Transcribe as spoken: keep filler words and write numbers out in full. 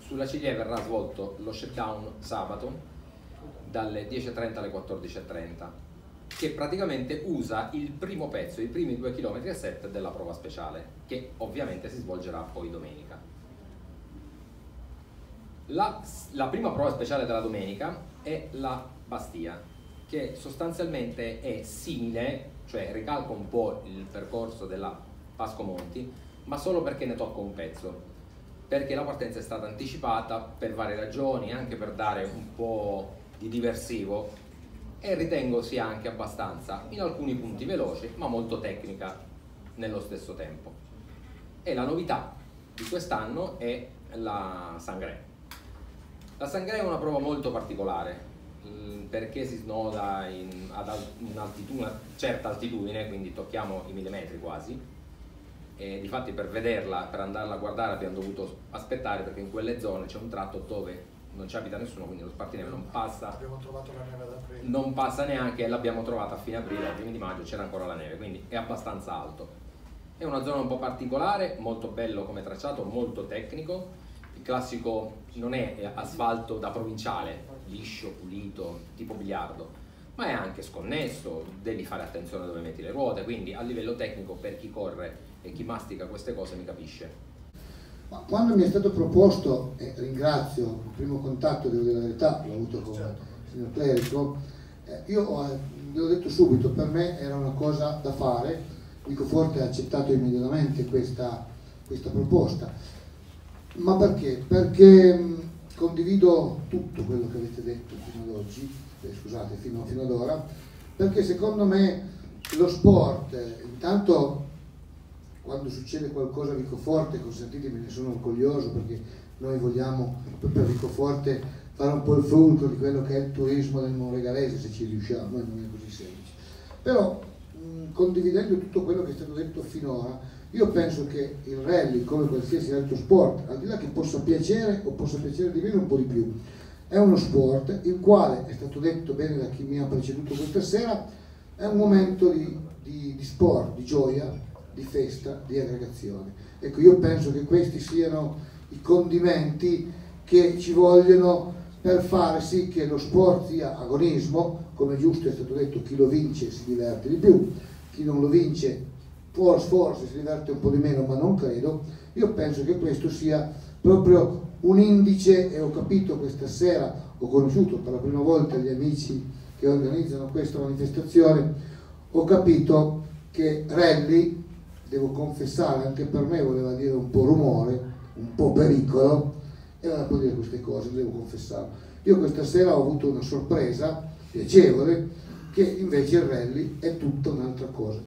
Sulla C L E verrà svolto lo shutdown sabato dalle dieci e trenta alle quattordici e trenta, che praticamente usa il primo pezzo, i primi due chilometri e sette della prova speciale, che ovviamente si svolgerà poi domenica. La, la prima prova speciale della domenica è la Bastia, che sostanzialmente è simile, cioè ricalca un po' il percorso della Pasco Monti, ma solo perché ne tocca un pezzo, perché la partenza è stata anticipata per varie ragioni, anche per dare un po' di diversivo, e ritengo sia anche abbastanza, in alcuni punti veloce, ma molto tecnica nello stesso tempo. E la novità di quest'anno è la Sangré. La Sangré è una prova molto particolare, perché si snoda in, ad una certa altitudine, quindi tocchiamo i mille metri quasi, e difatti per vederla, per andarla a guardare abbiamo dovuto aspettare, perché in quelle zone c'è un tratto dove non ci abita nessuno, quindi lo spartineve non passa, abbiamo trovato la neve ad aprile. Non passa neanche, e l'abbiamo trovata a fine aprile, ai primi di maggio c'era ancora la neve, quindi è abbastanza alto. È una zona un po' particolare, molto bello come tracciato, molto tecnico. Il classico non è asfalto da provinciale, liscio, pulito, tipo biliardo, ma è anche sconnesso, devi fare attenzione dove metti le ruote, quindi a livello tecnico per chi corre e chi mastica queste cose mi capisce. Ma quando mi è stato proposto, e ringrazio il primo contatto, devo dire la verità, l'ho avuto con il signor Clerico, eh, io eh, vi ho detto subito, per me era una cosa da fare. Vicoforte ha accettato immediatamente questa, questa proposta. Ma perché? Perché mh, condivido tutto quello che avete detto fino ad oggi, eh, scusate, fino, fino ad ora, perché secondo me lo sport, eh, intanto quando succede qualcosa a Vicoforte, consentitemi, ne sono orgoglioso, perché noi vogliamo proprio a Vicoforte fare un po' il fulcro di quello che è il turismo del monregalese, se ci riusciamo, e non è così semplice. Però mh, condividendo tutto quello che è stato detto finora, io penso che il rally, come qualsiasi altro sport, al di là che possa piacere o possa piacere di meno un po' di più, è uno sport il quale, è stato detto bene da chi mi ha preceduto questa sera, è un momento di, di, di sport, di gioia, di festa, di aggregazione. Ecco, io penso che questi siano i condimenti che ci vogliono per fare sì che lo sport sia agonismo, come giusto è stato detto, chi lo vince si diverte di più, chi non lo vince forse, forse si diverte un po' di meno, ma non credo. Io penso che questo sia proprio un indice, e ho capito questa sera, ho conosciuto per la prima volta gli amici che organizzano questa manifestazione, ho capito che rally, devo confessare, anche per me voleva dire un po' rumore, un po' pericolo, e non può dire queste cose, devo confessare. Io questa sera ho avuto una sorpresa piacevole, che invece il rally è tutta un'altra cosa.